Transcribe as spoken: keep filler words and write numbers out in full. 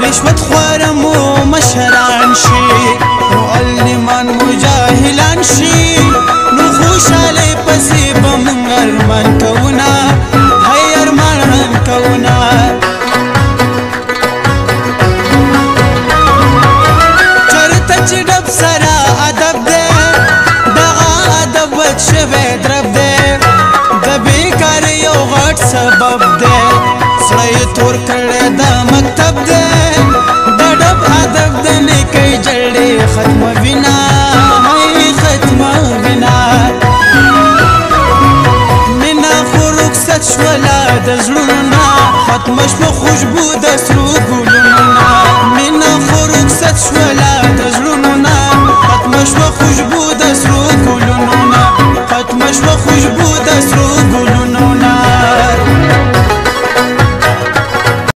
رشوت خواره مو مشران شي نو النمان مجاهلان شي نو خوشاله پسې به موږ ارمان کونا هی ارمان کونا چرته چې ډب سره ادب دی دغه ادب ود شوی درب دی د بیکار یو غټ سبب دی سړی تور کړی د مکتب دی د ډب ادب د نیکۍ جړې ختمه وینا هی ختمه وینا مینا خو رخصت شوله د زړونو نه ختمه شوه خوشبو د سرو ګلونو نه مینا خو رخصت شوله د زړونو نه ختمه شوه خوشبو د سرو ګلونو نه ختمه شوه خوشبو د سرو ګلونو